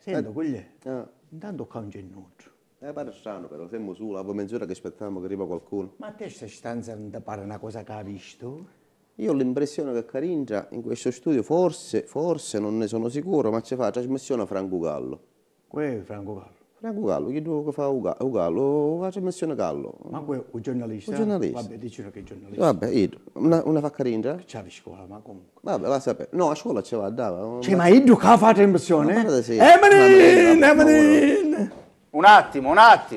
Sento, quelli, intanto qua non c'è nulla. Pare strano però, siamo su, la mezz'ora che aspettiamo che arriva qualcuno. Ma a te questa stanza non ti pare una cosa che hai visto? Io ho l'impressione che Caringia in questo studio, forse, non ne sono sicuro, ma ci fa la trasmissione a Franco Gallo. Quello è Franco Gallo. Franco Gallo, chi che fa o Gallo, fa la trasmissione Gallo. Ma quello è un giornalista? Un giornalista. Vabbè, dicelo che è giornalista. Vabbè, io, una fa Caringia? C'ha di scuola, ma comunque. Vabbè, la sapevo. No, a scuola ce la dava. Cioè, ma io che fa trasmissione? Ma guarda, sì. Emenin! Un attimo.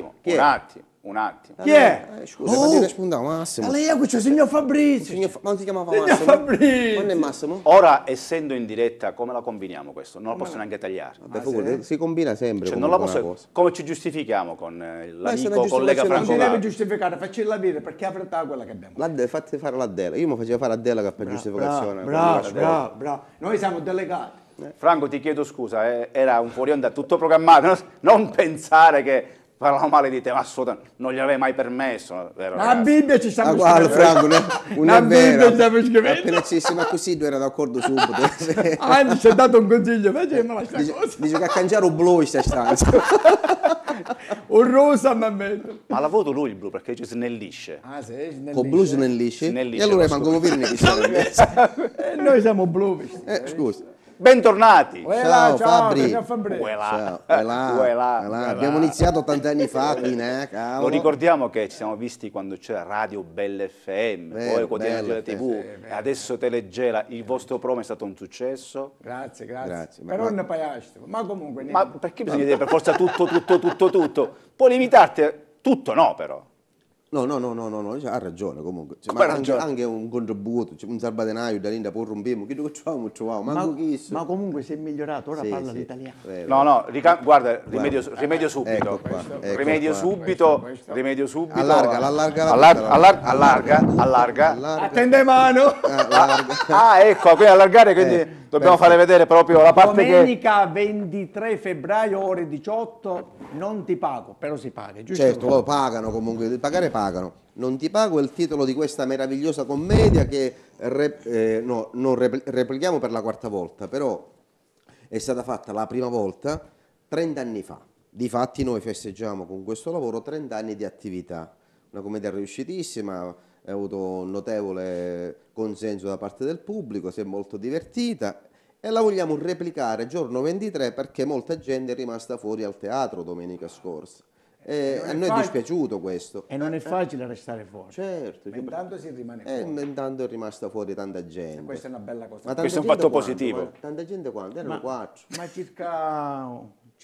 Chi è? Scusa, fammi rispondere, Massimo. Lei è questo signor Fabrizio. Ma non si chiamava Signor Massimo? Fabrizio. Non è Massimo? Ora, essendo in diretta, come la combiniamo questo? Non la posso neanche tagliare. Vabbè, figurati, si combina sempre Cioè, non la comunque una posso... cosa. Come ci giustifichiamo con Questa è l'amico una collega giustificazione, Non Franco si deve Gallo? giustificare, facci la vita perché avrà quella che abbiamo. Fatti fare la Dela. Io mi facevo fare a Dela che per giustificazione. Bravo. Noi siamo delegati. Franco, ti chiedo scusa, era un fuori onda tutto programmato, non pensare che parlavo male di te, ma assolutamente non gli avrei mai permesso. Vero, La ragazzi? Bibbia ci stiamo Guarda Franco, non La è vero. Bibbia stiamo scrivendo. Appena ci siamo così, tu era d'accordo subito. Anzi, ci ha dato un consiglio, facciamola sta cosa. Dice che a cangiare un blu in sta stanza. Un rosa mi metto. Ma l'ha avuto lui il blu perché ci snellisce. Ah, sì, Con blu snellisce. Snellisce, E allora ma manco lo vedi chi sarebbe. Noi siamo blu. Scusa. Bentornati! Ciao, Fabri. Signor Fabrizio. Uela. Uela. Abbiamo iniziato tanti anni fa qui, Lo cavolo. ricordiamo che ci siamo visti quando c'era Radio Belle FM, poi Quotidiano Belle TV, e adesso Telegela. Il vostro promo è stato un successo. Grazie. Grazie, Però ma- non pagaste. Ma comunque Ma niente. perché bisogna dire per forza tutto? Puoi limitarti a tutto, no però. No, cioè, ha ragione comunque. Cioè, Come ma ha anche, ragione? anche un contributo, cioè, un salbadenaio da lì da poi rompiamo, che troviamo, manco chi Ma comunque sei migliorato, ora Sì, parla sì. l'italiano. No, guarda, rimedio subito. Ecco qua, ecco Rimedio qua. subito, Questo. rimedio subito. Allarga. Allarga. Attende mano. Ah, ecco, quindi allargare, quindi dobbiamo fare vedere proprio la parte che... Domenica 23 febbraio, ore 18, non ti pago, però si paga, giusto? Certo, lo pagano comunque, pagare pagano. Non ti pago è il titolo di questa meravigliosa commedia che non replichiamo per la quarta volta, però è stata fatta la prima volta 30 anni fa. Difatti noi festeggiamo con questo lavoro 30 anni di attività. Una commedia riuscitissima, ha avuto un notevole consenso da parte del pubblico, si è molto divertita e la vogliamo replicare giorno 23 perché molta gente è rimasta fuori al teatro domenica scorsa. E a noi è dispiaciuto questo. E non è facile restare fuori. Certo, Ma intanto si rimane fuori. intanto è rimasta fuori tanta gente. Questa è una bella cosa. Ma tanta Questo è un gente fatto quanto? positivo. Ma tanta gente quanto? Erano quattro. Ma circa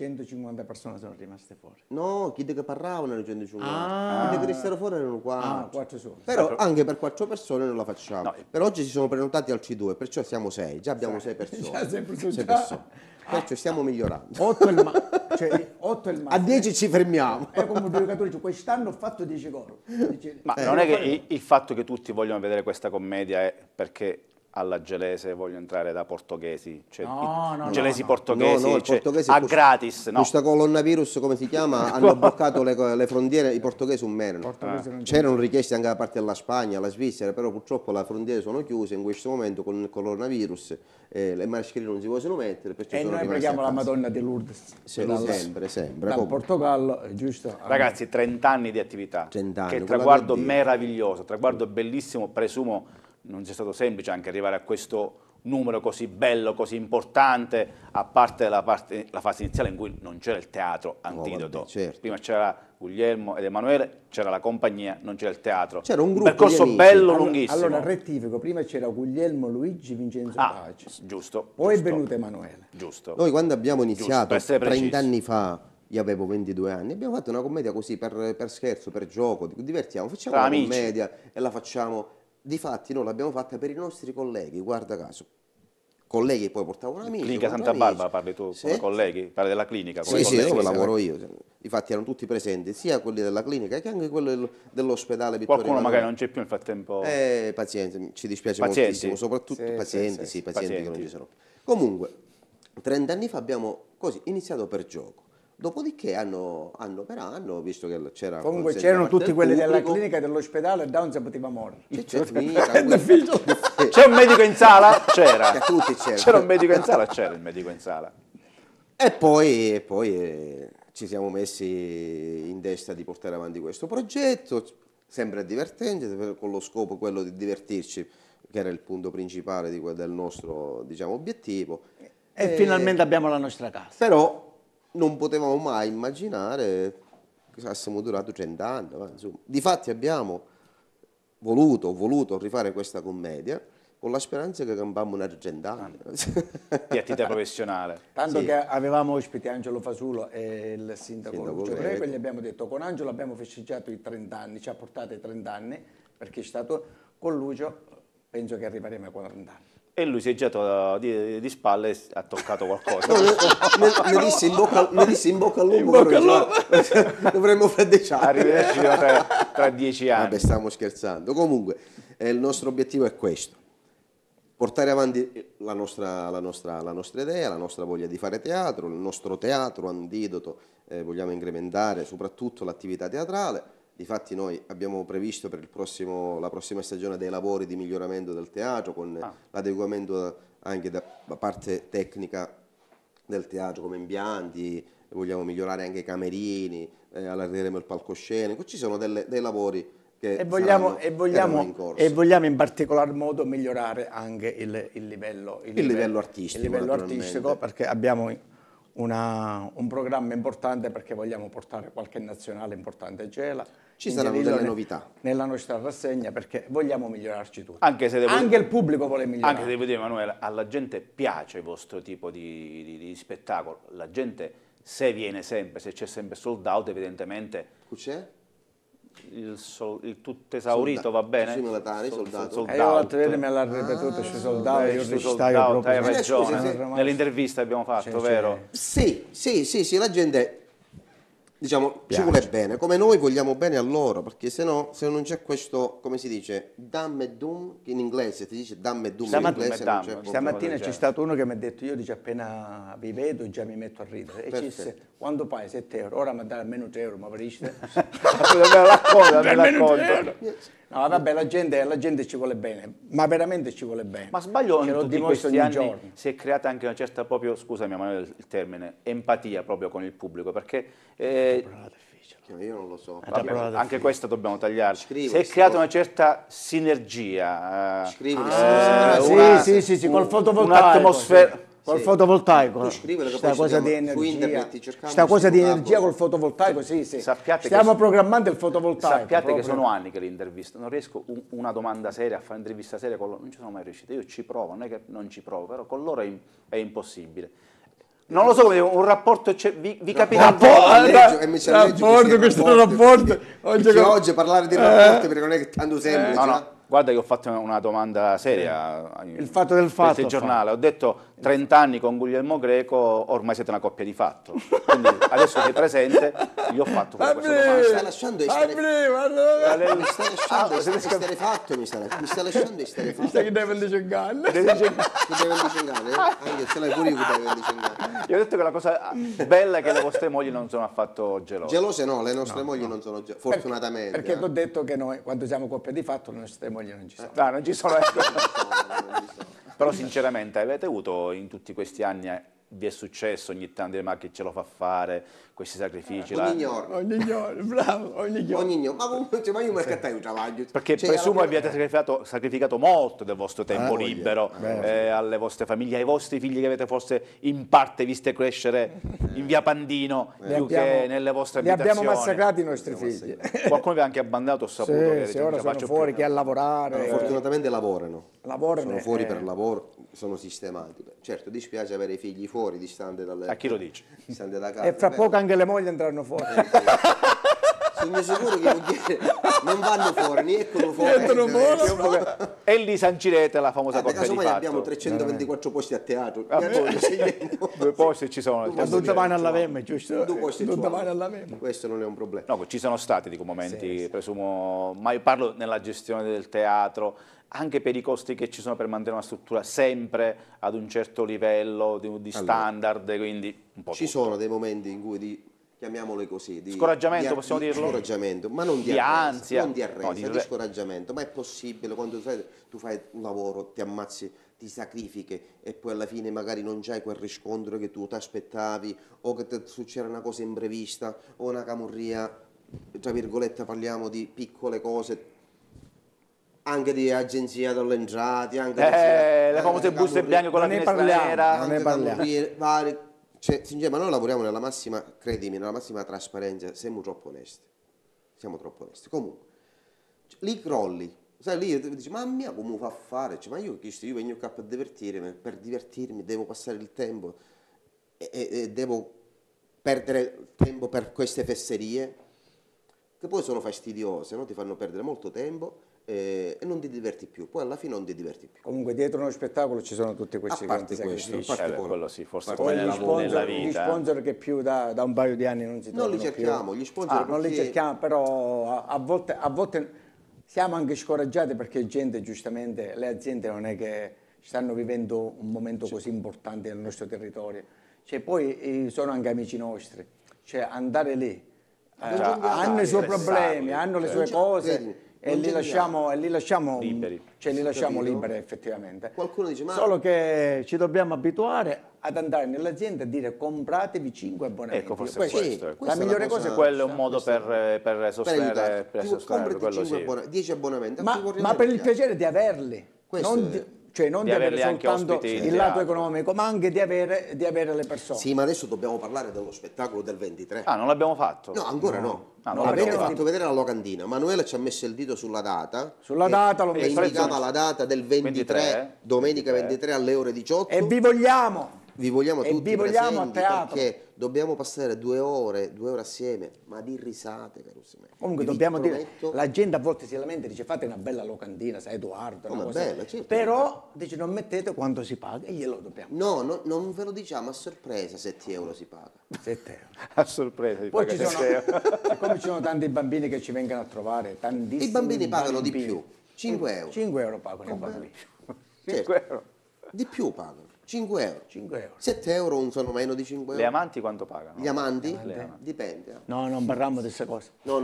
150 persone sono rimaste fuori. No, chi che parlavano erano 150. Ah. Chi che restarono fuori erano quattro. Ah, quattro solo. Però anche per 4 persone non la facciamo. No. Per oggi si sono prenotati altri 2, perciò siamo 6. Già abbiamo 6 persone. Già sempre su Sei già. persone. Perciò stiamo migliorando. 8 è il cioè 8 è il A massimo. 10 ci fermiamo. È come un giocatore dice, quest'anno ho fatto 10 gol. Dice, Ma non è che il fatto che tutti vogliono vedere questa commedia è perché alla Gelese voglio entrare da portoghesi, cioè No, gelesi no. portoghesi, No, il cioè, portoghese a questo- gratis, no. Questa coronavirus, come si chiama, hanno bloccato le frontiere, i portoghesi un meno. Portoghesi non C'erano richieste anche da parte della Spagna, la Svizzera, però purtroppo le frontiere sono chiuse in questo momento con il coronavirus, le mascherine non si possono mettere, perciò E sono noi rimasti preghiamo a la casa. Madonna di Lourdes. Sempre. Dal come? Portogallo, è giusto? Ragazzi, 30 anni di attività, 30 anni, che quella traguardo per Dio. meraviglioso, traguardo bellissimo, presumo non sia stato semplice anche arrivare a questo numero così bello, così importante, a parte la fase iniziale in cui non c'era il teatro Antidoto. vabbè, certo. Prima c'era Guglielmo ed Emanuele, c'era la compagnia, non c'era il teatro. C'era un gruppo percorso di amici. bello, lunghissimo. Allora rettifico, prima c'era Guglielmo, Luigi, Vincenzo Pace. Giusto. Poi è giusto, venuto Emanuele. Giusto. Noi quando abbiamo iniziato, per essere 30 precisi. anni fa, io avevo 22 anni, abbiamo fatto una commedia così per scherzo, per gioco, divertiamo, facciamo Tra una amici. commedia e la facciamo. Difatti noi l'abbiamo fatta per i nostri colleghi, guarda caso. Colleghi poi portavano amici. Clinica portavano Santa amici. Barbara, parli tu Sì. come colleghi? Parli della clinica come Sì, colleghi? dove lavoro io. Infatti erano tutti presenti, sia quelli della clinica che anche quelli dell'ospedale Vittorio Qualcuno Emanuele. magari non c'è più nel frattempo. Pazienti, ci dispiace Pazienti? moltissimo, soprattutto Sì, pazienti, sì, sì, pazienti che non Pazienti. ci sono. Comunque, 30 anni fa abbiamo così iniziato per gioco. Dopodiché anno per anno, visto che c'era... Comunque consenso c'erano da parte tutti del quelli della pubblico, clinica e dell'ospedale e Down si poteva morire. C'è un medico in sala? C'era. Che tutti c'erano. C'era un medico in sala? C'era il medico in sala. E poi ci siamo messi in testa di portare avanti questo progetto, sempre divertente, con lo scopo quello di divertirci, che era il punto principale del nostro, diciamo, obiettivo. E finalmente abbiamo la nostra casa. Però non potevamo mai immaginare che fossimo durato 30 anni. Insomma. Difatti abbiamo voluto rifare questa commedia con la speranza che campammo una 30 anni. Di attività professionale. Tanto Sì. che avevamo ospiti Angelo Fasulo e il sindaco Lucio Greco. Greco, e gli abbiamo detto con Angelo abbiamo festeggiato i 30 anni, ci ha portato i 30 anni, perché è stato con Lucio, penso che arriveremo ai 40 anni. E lui si è girato di spalle e ha toccato qualcosa. No, mi disse in bocca al lupo, dovremmo fredeggiare. Arrivederci tra 10 anni. Vabbè, stiamo scherzando. Comunque, il nostro obiettivo è questo: portare avanti la nostra idea, la nostra voglia di fare teatro, il nostro teatro antidoto, vogliamo incrementare soprattutto l'attività teatrale. Difatti noi abbiamo previsto per la prossima stagione dei lavori di miglioramento del teatro, con l'adeguamento anche da parte tecnica del teatro, come impianti, vogliamo migliorare anche i camerini, allargheremo il palcoscenico, ci sono dei lavori che erano in corso. E vogliamo in particolar modo migliorare anche il livello artistico, il livello naturalmente. artistico, perché abbiamo un programma importante, perché vogliamo portare qualche nazionale importante a Gela. Ci saranno delle novità nella nostra rassegna, perché vogliamo migliorarci tutti. Anche il pubblico vuole migliorare. Anche se devo dire, Emanuele, alla gente piace il vostro tipo di spettacolo. La gente, se viene sempre, se c'è sempre sold out, evidentemente C'è? il tutto esaurito va bene. Simultanei, soldato. Io l'altro ieri me l'ha ripetuto, ci soldati, io recitaio proprio. Hai ragione. Scusi, Nell'intervista abbiamo fatto, vero? Sì, la gente, diciamo, ci vuole bene, come noi vogliamo bene a loro, perché se non c'è questo, come si dice, dam e dum, che in inglese si dice dam e dum, in inglese non c'è Stamattina c'è stato uno che mi ha detto: io dice, appena vi vedo già mi metto a ridere, e ci disse: quando paghi 7 euro, ora mi dai almeno 3 euro, ma variste? Me racconto. No, vabbè, la gente ci vuole bene, ma veramente ci vuole bene. Ma sbaglio, Ce in lo tutti dimostra questi ogni anni giorno. si è creata anche una certa, proprio, scusami Emanuele il termine, empatia proprio con il pubblico, perché Io non lo so. vabbè, anche questa dobbiamo tagliarci. Scrivo, Si è creata una certa sinergia, Scrivi, Sì, col fotovoltaico. un'atmosfera. Col fotovoltaico. Tu scrivile che Sta poi cosa ci di diamo su energia. internet, cerchiamo Sta cosa di questo energia calcolo. col fotovoltaico, sì. Sappiate Stiamo che- programmando il fotovoltaico. Sappiate che proprio. sono anni che l'intervista, non riesco una domanda seria, a fare un'intervista seria con loro, non ci sono mai riuscito. Io ci provo, non è che non ci provo, però con loro è impossibile. Non lo so come dire, un rapporto vi capita un po'. rapporto. Oggi parlare di rapporti perché non è che tanto semplice. No, guarda che ho fatto una domanda seria. Il fatto del fatto, Il giornale, ho detto 30 anni con Guglielmo Greco, ormai siete una coppia di fatto. Quindi adesso sei presente, gli ho fatto questa domanda. Mi sta lasciando esterefatto, mi sta lasciando esterefatto. Sai che deve dicengare? Che deve indicare? Anche se l'hai pure io che deve indicare. Io ho detto che la cosa bella è che le vostre mogli non sono affatto gelose. Gelose no, le nostre mogli non sono fortunatamente. Perché ti ho detto che noi, quando siamo coppia di fatto, le nostre mogli non ci sono. No, non ci sono. Non ci sono. Però sinceramente avete avuto in tutti questi anni, vi è successo ogni tanto dire ma chi ce lo fa fare, questi sacrifici? Ogni giorno. Ogni giorno, bravo, ogni giorno. Ogni giorno. Ma comunque, ma io mercatai un travaglio. Perché Cioè, presumo alla fine- abbiate sacrificato molto del vostro tempo voglia. libero alle vostre famiglie, ai vostri figli che avete forse in parte viste crescere in via Pandino più che nelle vostre Li abitazioni. abbiamo massacrati i nostri figli. Qualcuno vi ha anche abbandonato, ho saputo. che Sì, ora non ce la sono faccio fuori, più. chi a lavorare. Fortunatamente lavorano. Sono fuori eh. per lavoro, sono sistemati. Certo, dispiace avere i figli fuori, distante dalle... A chi lo dice? Distante da casa. E fra però- poco anche le mogli andranno fuori. Sono sicuro che i mogli non vanno fuori, ne escono fuori. E lì sancirete la famosa coppia di Casomai fatto. abbiamo 324 posti a teatro. Due posti ci sono. Ma tutte vanno alla Vemme, giusto? Due posti Tutte ci vanno alla Vemme. Questo non è un problema. No, ci sono stati dico, momenti, presumo, ma io parlo nella gestione del teatro, anche per i costi che ci sono per mantenere una struttura sempre ad un certo livello di standard, quindi un po' Ci tutto. sono dei momenti in cui chiamiamole così, scoraggiamento, possiamo dirlo? Scoraggiamento, ma non di Di arresa, ansia. non di arresa, No, di scoraggiamento. Ma è possibile quando tu fai un lavoro, ti ammazzi, ti sacrifichi e poi alla fine magari non c'hai quel riscontro che tu ti aspettavi, o che ti succede una cosa imprevista o una camurria, tra virgolette parliamo di piccole cose, anche di agenzia delle entrate, anche le famose buste bianche con la Non ne finestra parliamo, nera. non ne parliamo. vari. Cioè, sinceramente, noi lavoriamo nella massima, credimi, nella massima trasparenza, siamo troppo onesti. Siamo troppo onesti. Comunque, lì crolli. Sai, lì dici, ma mia, come fa a fare? Cioè, ma io vengo qua per divertirmi, devo passare il tempo e devo perdere tempo per queste fesserie, che poi sono fastidiose, no? Ti fanno perdere molto tempo e non ti diverti più. Poi alla fine non ti diverti più. Comunque dietro uno spettacolo ci sono tutti questi A parte grandi questo, sacrifici. a parte Quello sì, forse Poi come Poi nella gli vita. sponsor che più da un paio di anni non si Non li trovano cerchiamo, più. gli sponsor Non li perché- cerchiamo, però a volte siamo anche scoraggiati perché gente, giustamente, le aziende non è che stanno vivendo un momento così importante nel nostro territorio. Cioè, poi sono anche amici nostri. Cioè, andare lì, hanno i suoi problemi, hanno le sue cose. E li lasciamo Liberi. cioè li lasciamo Capito? liberi effettivamente. Qualcuno dice, ma- Solo che ci dobbiamo abituare ad andare nell'azienda e dire compratevi 5 abbonamenti. Ecco, forse Questo- questo. la questa è migliore la cosa- cosa è Quello è un modo per sostenere, aiutarti. per Tu sostenere comprati quello 5 sì. 10 abbonamenti. a ma, cui vorrei ma per il vedere. piacere di averli, Questo non è- di, cioè non Di di avere averli anche soltanto ospiti in il lato teatro. economico, ma anche di avere le persone. Sì, ma adesso dobbiamo parlare dello spettacolo del 23. Ah, non l'abbiamo fatto? No, ancora no. Ah, no, Abbiamo perché- fatto vedere la locandina. Manuele ci ha messo il dito sulla data. Sulla data l'ho e messo. indicava la data del 23, domenica 23 alle ore 18. E vi vogliamo! Vi vogliamo e tutti vi vogliamo a presenti teatro. perché dobbiamo passare 2 ore assieme, ma di risate, caro Semè. Comunque Vi dobbiamo dire, prometto- la gente a volte si lamenta e dice fate una bella locandina, sai Edoardo, una ma cosa. bella, certo. Però dice non mettete quanto si paga e glielo dobbiamo. No, non ve lo diciamo, a sorpresa 7 euro si paga. 7 euro. A sorpresa. ti Poi paga ci sono, 7 euro. siccome ci sono tanti bambini che ci vengono a trovare, tantissimi I bambini pagano di bambini. più, 5 euro. 5 euro pagano i bambini. Certo. 5 euro. Di più pagano, 5 euro. 5 euro. 7 euro non sono meno di 5 Le euro. amanti quanto pagano? Gli amanti? Dipende. No, non parliamo di queste cose. No,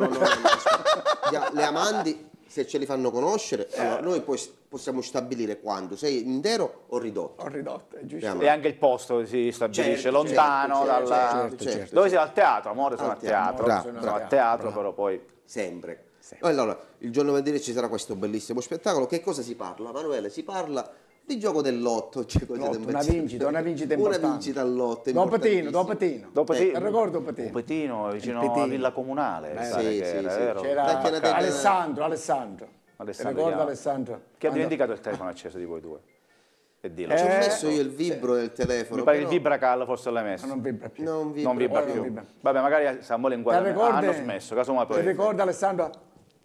aspetta. Le amanti, se ce li fanno conoscere, allora noi poi possiamo stabilire quando, sei intero o ridotto. Ho ridotto, è giusto. Abbiamo- E anche il posto si stabilisce Certo, lontano certo, dalla... certo. Dove sei al teatro? Amore, sono Al a teatro. teatro. Sono Bravo, a teatro, però poi... Sempre. Allora, il giorno 23 ci sarà questo bellissimo spettacolo. Che cosa si parla, Manuele? Si parla di gioco del lotto. Cioè Lotto, una vincita Una importante. vincita al lotto. Dopatino. Dopatino, Te ricordo Dopatino? Dopatino, vicino Petino. alla Villa Comunale. mi pare sì, che sì, era, sì. vero? C'era Perché una tenda- Alessandro. Ti ricordo chiama. Alessandro? Che ha Quando- dimenticato il telefono acceso di voi due. E dillo. Ci ho messo io il vibro del telefono. Mi pare il però Vibracal forse l'hai messo. Non vibra più. non vibra. Non vibra ora non più. vibra. Vabbè, magari Samuele Ti inquadra. ricordi? Hanno smesso, casomai Ti poi... ricordi Alessandro?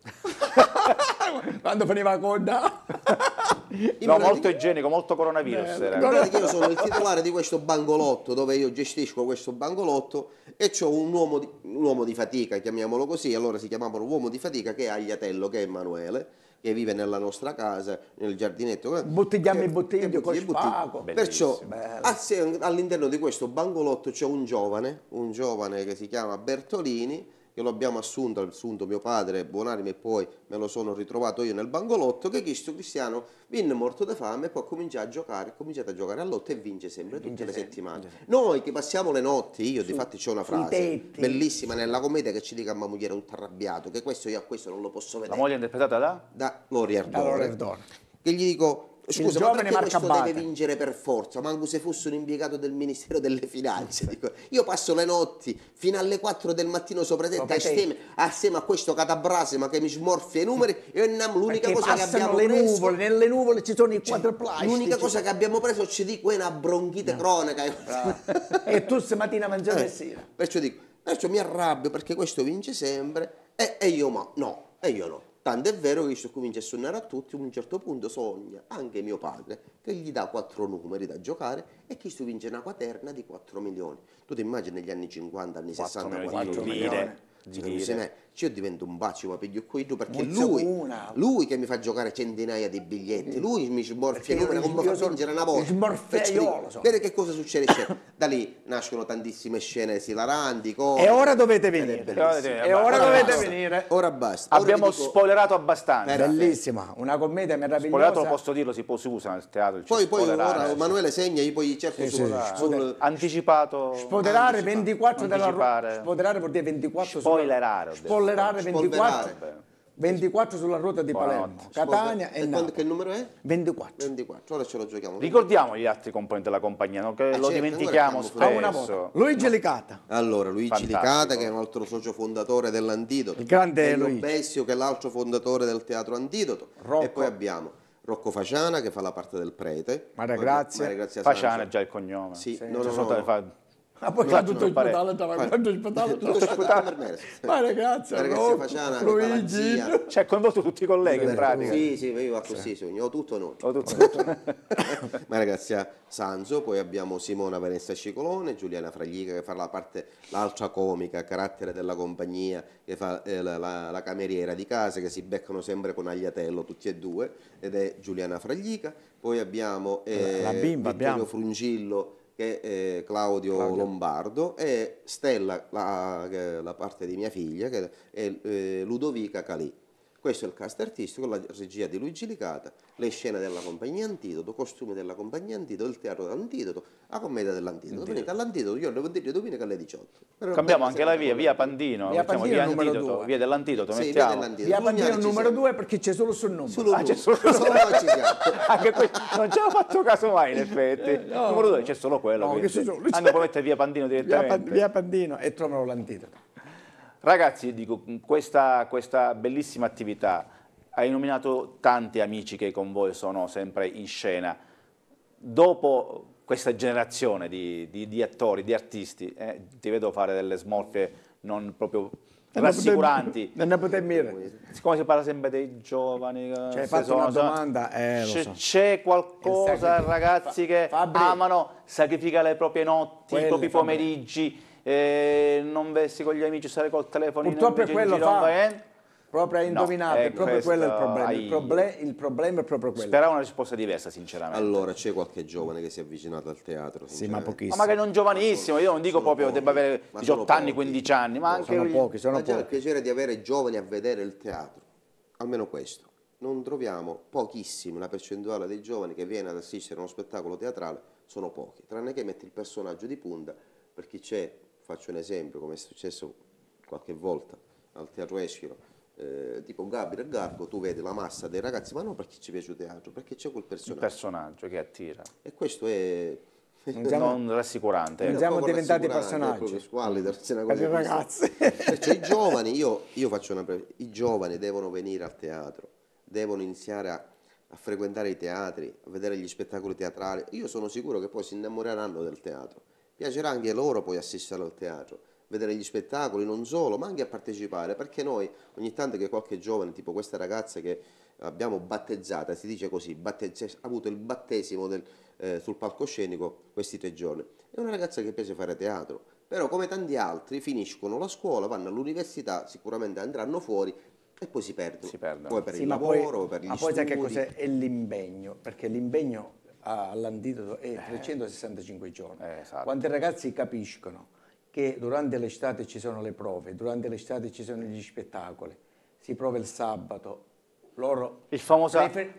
Quando veniva a coda? No, molto igienico, molto coronavirus. era. Guardate che io sono il titolare di questo bangolotto, dove io gestisco questo bangolotto e c'ho un uomo di fatica, chiamiamolo così, allora si chiamavano uomo di fatica, che è Agliatello, che è Emanuele, che vive nella nostra casa, nel giardinetto. Buttigliamo Che- i bottigli che con buttigli- spago. Perciò Bello. all'interno di questo bangolotto c'è un giovane che si chiama Bertolini, che lo abbiamo assunto mio padre, buonanima, e poi me lo sono ritrovato io nel bangolotto, che questo Cristiano viene morto da fame e poi comincia a giocare a lotto e vince sempre tutte le settimane. Noi che passiamo le notti, io difatti c'ho una sui frase tetti. bellissima nella commedia che ci dica a moglie un arrabbiato, che questo io a questo non lo posso La vedere, moglie è interpretata da? da Lori Da Lori Ardore, Ardore. che gli dico: scusa, ma giovane perché Marco questo Abate. deve vincere per forza? Manco se fosse un impiegato del Ministero delle Finanze. Dico, io passo le notti fino alle 4 del mattino sopra te, Sopra te. assieme a questo catabrasema che mi smorfia i numeri, e l'unica Perché cosa che passano abbiamo le preso, nuvole, nelle nuvole ci sono i quadriplastici. l'unica cosa che abbiamo preso ci dico è una bronchite cronica. E tu stamattina mangiavi e sera. Perciò mi arrabbio perché questo vince sempre e io no. Tanto è vero che questo comincia a suonare a tutti, a un certo punto sogna anche mio padre che gli dà 4 numeri da giocare e questo vince una quaterna di 4 milioni. Tu ti immagini negli anni 50, anni 60, 4 4 milioni di milioni? lire. Di lire. io divento un bacio, ma piglio qui giù, perché Una. lui che mi fa giocare centinaia di biglietti, lui mi smorfia i numeri come io fa vincere una volta. smorfaiolo sono. Vedi che cosa succede? Da lì nascono tantissime scene esilaranti, cose. E ora dovete Ed è venire. bellissimo. E ora dovete basta. venire. Ora basta. Ora Abbiamo vi dico- spoilerato abbastanza. Bellissima, una commedia meravigliosa. Spoilerato, lo posso dirlo, si usa nel teatro. Poi spoilerare, ora Emanuele segna, io poi cerco anticipato. Spoilerare 24 della anticipare. Spoilerare vuol dire 24 Spoilerare, ho detto. Spoilerare 24. Spolverare. 24 sulla ruota di Palermo, Buonanotte. Catania e Napoli. Che numero è? 24. 24, ora ce lo giochiamo. Ricordiamo gli altri componenti della compagnia, no? Che lo certo, dimentichiamo ancora A una spesso. volta. Luigi Licata. Allora, Luigi Fantastico. Licata, che è un altro socio fondatore dell'Antidoto, Il grande Elio Luigi. Bessio, che è l'altro fondatore del Teatro Antidoto, Rocco. e poi abbiamo Rocco Faciana, che fa la parte del prete. Maria Grazia. Maria Grazia Faciana è Sancio. già il cognome. Sì, C'è no, no, sotto no. le fa- Ah, poi Esatto, tutto il pare- spetale, quanto il spetale. Tutto spettacolo per me. Ma ragazzi, Maria Grazia Faciana, che fa la Luigi. zia. Cioè, coinvolto tutti i colleghi in pratica. Sì, sì, io va così, ho tutto noi. O tutto- Maria Grazia Sanzo, poi abbiamo Simona Vanessa Cicolone, Giuliana Fraglica che fa la parte, l'altra comica, carattere della compagnia, che fa la cameriera di casa, che si beccano sempre con Agliatello tutti e due, ed è Giuliana Fraglica. Poi abbiamo La bimba, Vittorio abbiamo. Frungillo, che è Claudio Lombardo, e Stella, la parte di mia figlia, che è Ludovica Calì. Questo è il cast artistico, la regia di Luigi Licata, le scene della compagnia Antidoto, costumi della compagnia Antidoto, il teatro dell'Antidoto, la commedia dell'Antidoto. Venite all'Antidoto, io devo dire domenica alle 18. Però Cambiamo bene, anche la sempre via Pandino, Via mettiamo Pandino via numero Antidoto, 2. via dell'Antidoto, Sì, via mettiamo. dell'Antidoto. Via Lugnani Pandino ci numero siamo. 2 perché c'è solo sul numero. Solo c'è solo- solo noi ci siamo. Anche non ci avevo fatto caso mai in effetti. no. Numero 2 c'è solo quello. No, quindi. che solo- Ah, non può mettere via Pandino direttamente. Via Pandino e trovano l'antidoto. Ragazzi, dico, questa bellissima attività, hai nominato tanti amici che con voi sono sempre in scena. Dopo questa generazione di attori, di artisti, ti vedo fare delle smorfie non proprio rassicuranti. Non ne potevo dire. Siccome si parla sempre dei giovani, Cioè, hai fatto una domanda, lo so. c'è qualcosa, Il sacrificio. ragazzi, che Fabri. amano sacrificare le proprie notti, i Quello, propri Fabri. pomeriggi, non vessi con gli amici, stare col telefono. Purtroppo è quello, proprio hai No, indovinato, è proprio questo quello il problema. hai- Il problema è proprio quello. Speravo una risposta diversa, sinceramente. Allora, c'è qualche giovane che si è avvicinato al teatro? Sì, ma sinceramente? pochissimo. Ma magari non giovanissimo, io non dico sono proprio pochi, debba avere ma 18 sono anni, pochi. 15 anni, ma anche Sono pochi, sono Ma già il pochi. piacere di avere giovani a vedere il teatro, almeno questo. Non troviamo pochissimi, la percentuale dei giovani che viene ad assistere a uno spettacolo teatrale sono pochi, tranne che metti il personaggio di punta, per chi c'è, faccio un esempio, come è successo qualche volta al Teatro Eschilo, tipo Gabriele Garbo, tu vedi la massa dei ragazzi, ma non perché ci piace il teatro, perché c'è quel il personaggio. personaggio che attira, E questo è... non rassicurante. Non siamo poco diventati rassicurante, personaggi. è proprio squallido, c'è una Per cosa i così. ragazzi. Perciò i giovani, io faccio i giovani devono venire al teatro, devono iniziare a frequentare i teatri, a vedere gli spettacoli teatrali. Io sono sicuro che poi si innamoreranno del teatro. Piacerà anche loro poi assistere al teatro, vedere gli spettacoli, non solo, ma anche a partecipare, perché noi ogni tanto che qualche giovane, tipo questa ragazza che abbiamo battezzata, si dice così, ha avuto il battesimo sul palcoscenico questi 3 giorni, è una ragazza che piace fare teatro, però come tanti altri finiscono la scuola, vanno all'università, sicuramente andranno fuori e poi si perdono. Si perdono. Poi per Sì, il ma lavoro, per gli ma poi sai che studi. cos'è? È l'impegno, perché l'impegno all'antidoto è 365 giorni. Esatto. Quando i ragazzi capiscono che durante l'estate ci sono le prove, durante l'estate ci sono gli spettacoli, si prova il sabato, loro Il famoso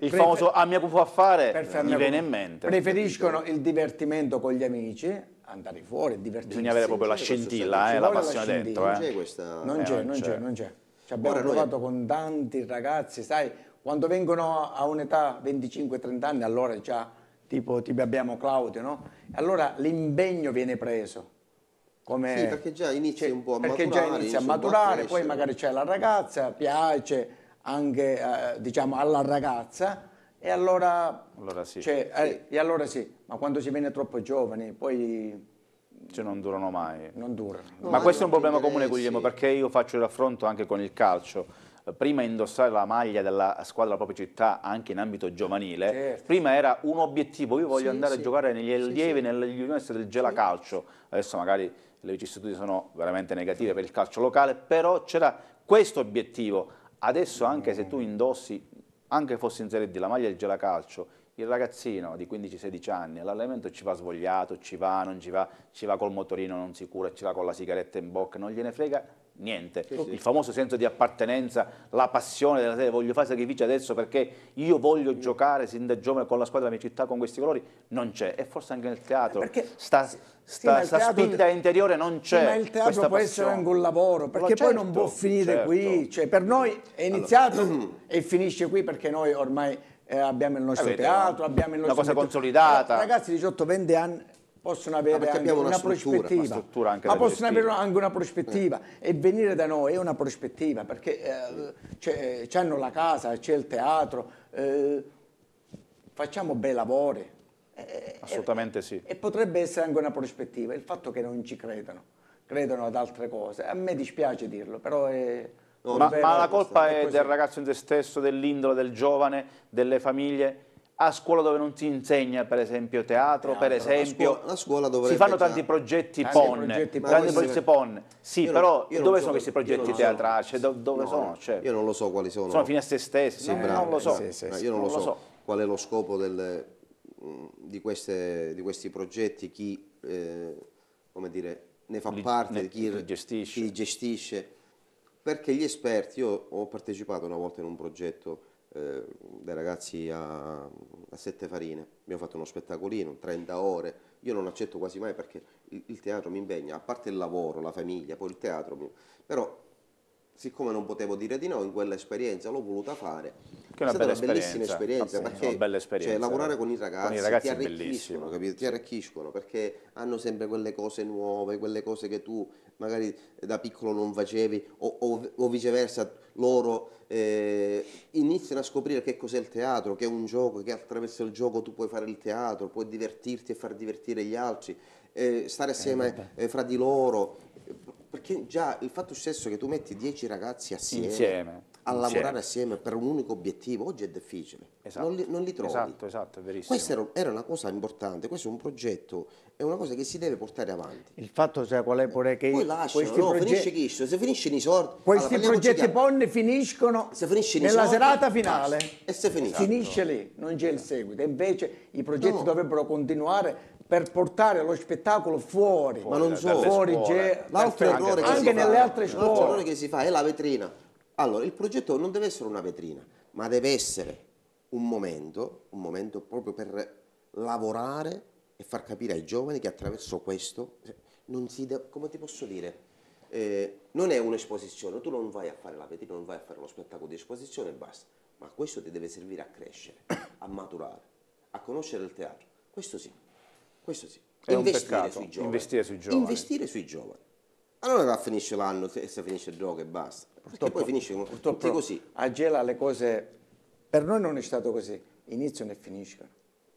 a mia può fare per mi farne viene con- in mente. preferiscono il divertimento con gli amici, andare fuori, divertirsi. Bisogna avere proprio la scintilla, Ci la vuole passione scintilla. dentro. Non c'è questa... Non non c'è. c'è. Ci abbiamo Ora noi- provato con tanti ragazzi, sai, quando vengono a un'età 25-30 anni, allora già, tipo abbiamo Claudio, no? Allora l'impegno viene preso. Come, Sì, perché già inizi un po' a perché maturare, già inizia a inizi un po' a maturare, poi crescere. magari c'è la ragazza, piace anche diciamo alla ragazza e allora, Allora sì. e allora sì, ma quando si viene troppo giovani poi Cioè, non durano mai. non dura. No, Ma questo è un hanno problema comune, interessi. Guglielmo, perché io faccio il raffronto anche con il calcio. Prima indossare la maglia della squadra della propria città, anche in ambito giovanile, Certo. prima era un obiettivo, io voglio Sì, andare sì. a giocare negli allievi, sì. nelle università del Gela Calcio. Adesso magari le vicissitudini sono veramente negative per il calcio locale, però c'era questo obiettivo. Adesso anche se tu indossi, anche fossi in Serie D, la maglia del Gela Calcio, il ragazzino di 15-16 anni all'allenamento ci va svogliato, ci va, non ci va col motorino, non si cura, ci va con la sigaretta in bocca, non gliene frega niente. Il famoso senso di appartenenza, la passione della serie, voglio fare sacrifici adesso perché io voglio giocare sin da giovane con la squadra della mia città, con questi colori, non c'è. E forse anche nel teatro, sta spinta interiore non c'è. Ma il teatro può essere anche un lavoro, perché poi non può finire qui. Cioè, per noi è iniziato e finisce qui, perché noi ormai abbiamo il nostro teatro, abbiamo il nostro... Una cosa consolidata. Ragazzi di 18-20 anni possono avere anche una prospettiva, ma possono avere anche una prospettiva e venire da noi è una prospettiva, perché hanno la casa, c'è il teatro, facciamo bei lavori. Assolutamente sì. E potrebbe essere anche una prospettiva, il fatto che non ci credono ad altre cose. A me dispiace dirlo, però è... Ma la colpa è del ragazzo in se stesso, dell'indole, del giovane, delle famiglie? A scuola dove non si insegna, per esempio, teatro, per esempio, la scuola dovrebbe si fanno tanti progetti PON. Sì, però dove sono questi progetti teatrali? Dove sono? Io non lo so quali sono. Sono fini a se stessi? Non lo so. Io non lo so qual è lo scopo di questi progetti, chi come dire, ne fa parte, chi li gestisce. Perché gli esperti, io ho partecipato una volta in un progetto dei ragazzi a Sette Farine, abbiamo fatto uno spettacolino, 30 ore, io non accetto quasi mai perché il teatro mi impegna, a parte il lavoro, la famiglia, poi il teatro, però siccome non potevo dire di no in quell'esperienza l'ho voluta fare. Che è una bellissima esperienza, perché lavorare con i ragazzi ti arricchiscono, capito? Ti arricchiscono, perché hanno sempre quelle cose nuove, quelle cose che tu magari da piccolo non facevi o viceversa loro iniziano a scoprire che cos'è il teatro, che è un gioco, che attraverso il gioco tu puoi fare il teatro, puoi divertirti e far divertire gli altri, stare assieme fra di loro, perché già il fatto stesso che tu metti 10 ragazzi assieme a lavorare assieme per un unico obiettivo, oggi è difficile, non li trovi. Esatto, è verissimo. Questa era una cosa importante, questo è un progetto, è una cosa che si deve portare avanti. Il fatto, sai qual è pure che poi lasciano, finisce questo, se finiscono i soldi... Questi progetti PON finiscono nella serata finale e se finisce lì, non c'è il seguito. E invece i progetti dovrebbero continuare per portare lo spettacolo fuori, ma non solo, l'altro errore anche nelle altre scuole. L'altro errore che si fa è la vetrina. Allora, il progetto non deve essere una vetrina, ma deve essere un momento proprio per lavorare e far capire ai giovani che attraverso questo non si deve, come ti posso dire, non è un'esposizione, tu non vai a fare la vetrina, non vai a fare uno spettacolo di esposizione e basta, ma questo ti deve servire a crescere, a maturare, a conoscere il teatro, questo sì. È investire sui giovani. Investire sui giovani. Allora va, finisce l'anno e se finisce il gioco e basta. Perché poi finisce tutti così. A Gela le cose, per noi non è stato così, iniziano e finiscono.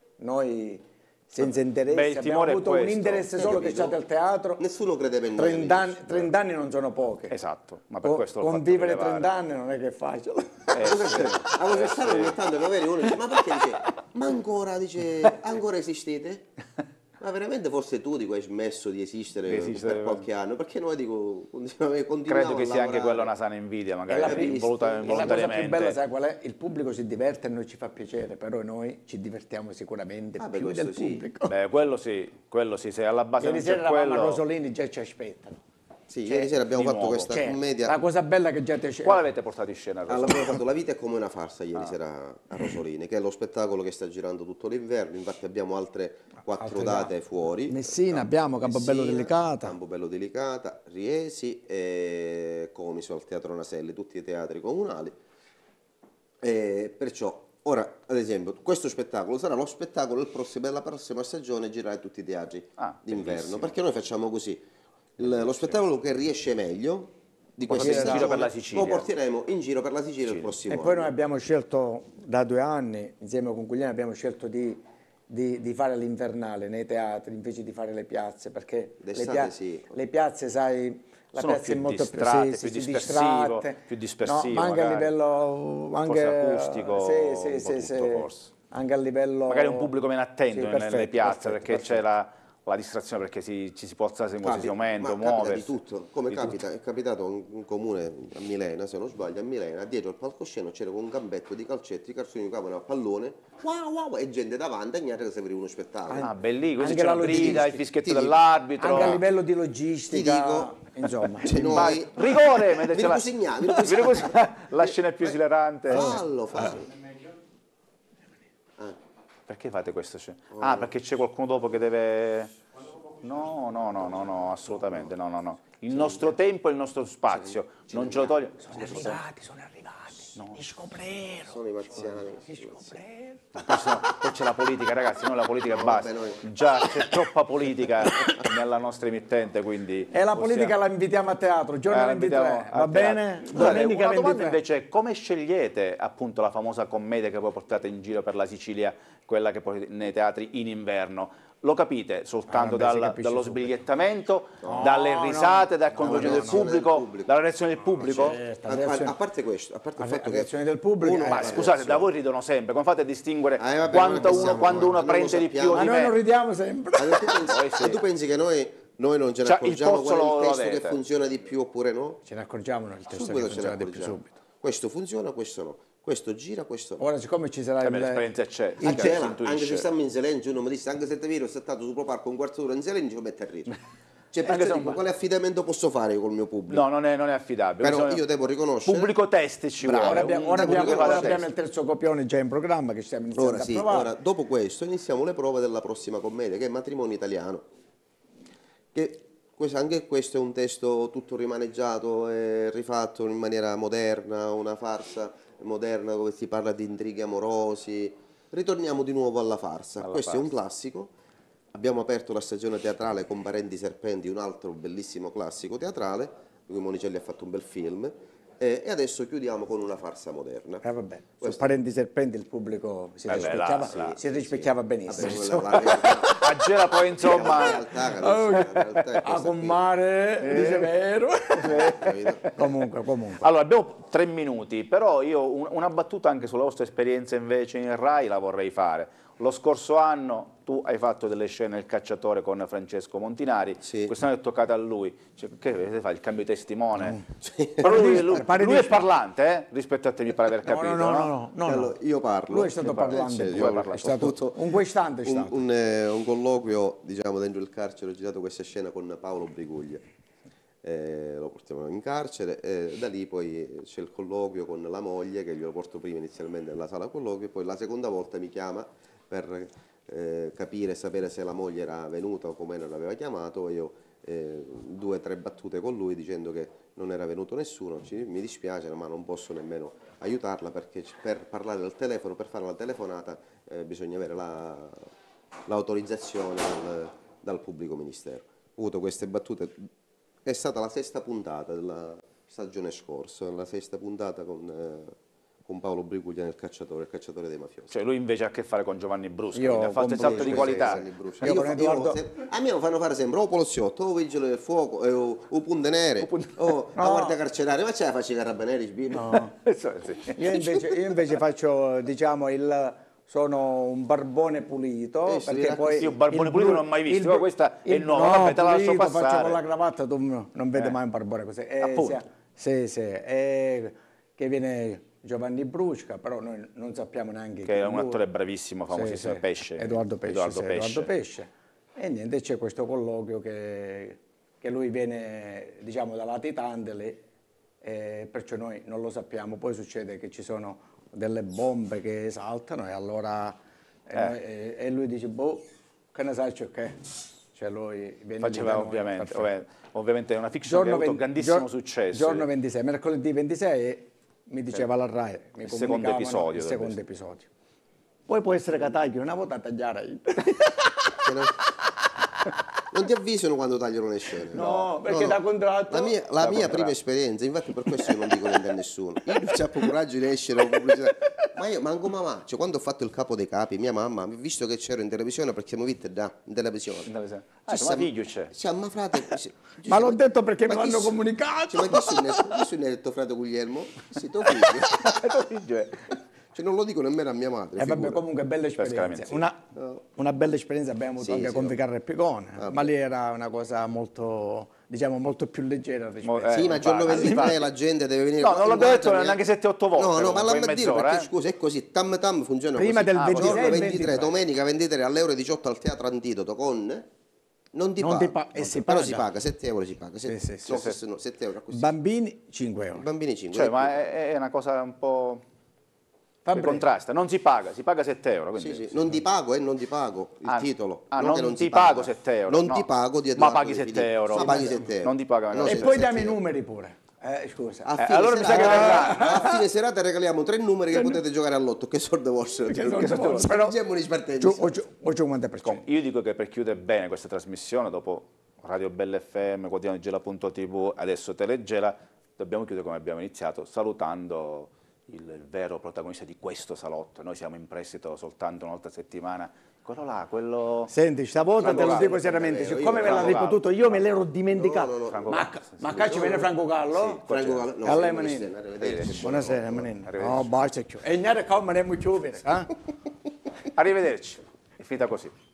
Noi senza interesse abbiamo avuto un interesse solo che c'è del teatro. Nessuno credeva in noi. 30 anni non sono pochi. Esatto, ma per questo convivere 30 anni non è che è facile. A voi stanno ogni tanto magari uno dice, ma perché dice, ma ancora esistete? Ma veramente forse tu dico hai smesso di esistere per qualche anno, perché noi continuiamo credo che sia anche quella una sana invidia, magari involontariamente. La cosa più bella, sai qual è? Il pubblico si diverte e noi ci fa piacere, però noi ci divertiamo sicuramente più del pubblico. Beh, quello sì, se alla base non c'è quello... a Rosolini già ci aspettano. Sì, ieri sera abbiamo fatto questa commedia. La cosa bella che già te Quale avete portato in scena? Abbiamo fatto La vita è come una farsa ieri sera a Rosolini, che è lo spettacolo che sta girando tutto l'inverno. Infatti abbiamo altre 4 date fuori. Messina, abbiamo Campobello Delicata, Riesi e Comiso al Teatro Naselli, tutti i teatri comunali. Perciò, ora, ad esempio, questo spettacolo sarà lo spettacolo della prossima stagione, girare tutti i teatri d'inverno, perché noi facciamo così. Lo spettacolo che riesce meglio di questa stagione lo porteremo in giro per la Sicilia il prossimo anno. E poi noi abbiamo scelto da 2 anni, insieme con Guglielmo, abbiamo scelto di fare l'invernale nei teatri invece di fare le piazze, perché le piazze, sai, la piazza è molto più dispersivo, ma anche a livello acustico, forse. Anche a livello magari un pubblico meno attento nelle piazze, perché c'è la distrazione perché ci si può alzare in qualsiasi momento, capita muoversi. di tutto, come è capitato un comune a Milena, se non sbaglio, a Milena, dietro al palcoscenico c'era un gambetto di calcetti, i calzoni giocavano a pallone, wow, e gente davanti a niente che si vedeva uno spettacolo. Ah, bellissimo, così Anche c'è la la grida, il logistica. fischietto Ti dico, dell'arbitro. Anche a livello di logistica, Ti dico, insomma. Cioè, noi, Rigore, mentre vi c'è ricusigniamo, la scena è più esilarante. fallo. Perché fate questo? Ah, perché c'è qualcuno dopo che deve... No, assolutamente, no. Il nostro tempo e il nostro spazio, non ce lo toglie. Sono arrivati, mi scoprero. Sono i marziani. Poi c'è la politica, ragazzi, noi la politica è basta. Già c'è troppa politica nella nostra emittente, quindi... E la politica la invitiamo a teatro, giorno 23, va bene? Domenica Una domanda 23. invece è come scegliete appunto la famosa commedia che poi portate in giro per la Sicilia, quella che poi nei teatri in inverno? Lo capite soltanto dallo sbigliettamento, dalle risate, dal coinvolgimento del pubblico, dalla reazione del pubblico? Certo, A parte questo, a parte il fatto la che reazione del pubblico. Ma scusate, da voi ridono sempre, come fate a distinguere vabbè, quando uno non lo prende di più sappiamo. Ma di noi non me? ridiamo sempre. E tu pensi che noi non ce ne Cioè, accorgiamo il pozzo qual è lo il testo avete. che funziona di più oppure no? Ce ne accorgiamo nel testo Subito che ce ne funziona di più accorgiamo. subito. Questo funziona, questo no. Questo gira, questo no. Ora, siccome ci sarà L'esperienza c'è, Ah, si c'è, si ma anche se intuisce. stiamo in silenzio, uno mi dice anche se ti vero, se stato sul Pro Parco un quarto d'ora in silenzio, mi mette a ridere. Cioè, Anche se perché non- quale affidamento posso fare io col mio pubblico? No, non è affidabile. Però Bisogna- io devo riconoscere... Pubblico test ci Bravo. vuole. ora pubblico abbiamo il terzo copione già in programma che stiamo iniziando Ora a sì, provare. ora, dopo questo iniziamo le prove della prossima commedia, che è Matrimonio Italiano. Anche questo è un testo tutto rimaneggiato e rifatto in maniera moderna, una farsa moderna dove si parla di intrighi amorosi. Ritorniamo di nuovo alla farsa. Questo è un classico. Abbiamo aperto la stagione teatrale con Parenti Serpenti, un altro bellissimo classico teatrale, di cui Monicelli ha fatto un bel film. E adesso chiudiamo con una farsa moderna. Vabbè, su Parenti Serpenti il pubblico si rispecchiava benissimo. A Gela poi insomma... A con mare, dice vero. Comunque. Allora, abbiamo 3 minuti, però io una battuta anche sulla vostra esperienza invece in Rai la vorrei fare. Lo scorso anno tu hai fatto delle scene Il cacciatore con Francesco Montinari, Sì. quest'anno è toccato a lui. Cioè, che deve fare il cambio di testimone? Però lui è parlante, rispetto a te mi pare aver capito. No. Allora, io parlo. Lui è stato parlando. Io È stato un questante. un colloquio, diciamo, dentro il carcere, ho girato questa scena con Paolo Briguglia. Lo portiamo in carcere e da lì poi c'è il colloquio con la moglie che glielo porto prima inizialmente nella sala colloquio e poi la seconda volta mi chiama per capire e sapere se la moglie era venuta o come non l'aveva chiamato. Io 2 o 3 battute con lui dicendo che non era venuto nessuno, mi dispiace ma non posso nemmeno aiutarla perché per parlare al telefono, per fare la telefonata bisogna avere l'autorizzazione dal pubblico ministero. Ho avuto queste battute, è stata la 6ª puntata della stagione scorsa, la 6ª puntata con Paolo Briguglia nel il cacciatore dei mafiosi. Cioè lui invece ha a che fare con Giovanni Brusco, Io quindi ha fatto il salto di qualità. A me lo fanno fare sempre o poliziotto, o vigile del fuoco, o punte nere, o la guardia carceraria, ma ce la faccio i carabinieri? No. Io invece faccio, diciamo, sono un barbone pulito, perché poi io barbone pulito non ho mai visto, questa è nuova, vabbè, te la lascio pulito, faccio passare. con la cravatta, tu non vedi mai un barbone così. Appunto. Sì, che viene Giovanni Brusca, però noi non sappiamo neanche Che è un lui. attore bravissimo, famosissimo, Sì. Pesce. Edoardo Pesce. E niente, c'è questo colloquio che lui viene, diciamo, da latitante lì, e perciò noi non lo sappiamo. Poi succede che ci sono delle bombe che saltano e allora e lui dice, boh, che ne sai c'è che? Cioè lui viene Faceva lì da noi, ovviamente è una fiction che ha avuto grandissimo successo. Giorno 26, mercoledì 26 mi diceva la RAI, mi il secondo comunicavano episodio, il deve secondo episodio. Poi può essere che taglio una volta a tagliare. Non ti avvisano quando tagliano le scene? No, perché da contratto. La mia prima esperienza, infatti per questo io non dico niente a nessuno. Io non c'ho coraggio di escere o pubblicità. Ma io manco mamma, cioè quando ho fatto il capo dei capi, mia mamma, visto che c'ero in televisione perché mi viste in televisione. Ma figlio c'è. Cioè, ma frate, Ma l'ho detto perché me ma chi l'hanno su- comunicato. Cioè, ma chi su ne ha detto frate Guglielmo? Sì, tuo figlio. Tuo figlio è. Cioè, non lo dico nemmeno a mia madre. E vabbè, figura. comunque bella esperienza. Una bella esperienza abbiamo avuto anche con Vicarra e Picone, ma lì era una cosa molto, diciamo, molto più leggera rispetto Sì, ma il giorno 23 la gente deve venire. No, non l'abbiamo detto Guardami, neanche 7-8 volte. No, no, ma comunque, lamma in dire mezz'ora, perché scusa, è così, tam tam funziona prima così. del 26 Giorno e 23, 23. domenica 23 alle ore 18 al Teatro Antidoto con non ti Non ti paga. pa- e si Però paga. si paga, 7 euro si paga, Sì, sì, sì, no, sì. no, 7 euro così. Bambini 5 euro. Bambini 5. Cioè, ma è una cosa un po'... Fa che breve. contrasta. Non si paga 7 euro. Quindi... Sì, sì. Non ti pago non ti pago il titolo. non che ti si pago paga. 7 euro. Non no. ti pago di Ma Edoardo paghi De 7 Filippo. euro. Ma paghi 7 euro. Non ti paga No, E sì, poi 7 dammi i euro. numeri pure. Scusa. A fine allora mi sa che serata- verrà. a fine serata regaliamo 3 numeri che potete giocare all'otto. Che sorte vostre? Però Siamo un esperti. o 50%. Io dico che per chiudere bene questa trasmissione, dopo Radio Bella FM, Quotidiano Gela.tv, adesso Telegela, dobbiamo chiudere come abbiamo iniziato, salutando il vero protagonista di questo salotto. Noi siamo in prestito soltanto una volta a settimana. Quello là, quello... Senti, stavolta te lo Franco dico Gallo, seriamente, io siccome me l'ha Franco ripetuto io me l'ero dimenticato. No, no, no. Franco Ma, Gallo, ma cacci viene Franco Gallo? Franco Gallo. No, Allora, sì, Manini. arrivederci. Buonasera, Manini. Arrivederci. No, basta. E niente, come ne chiudere, eh? Arrivederci. È finita così.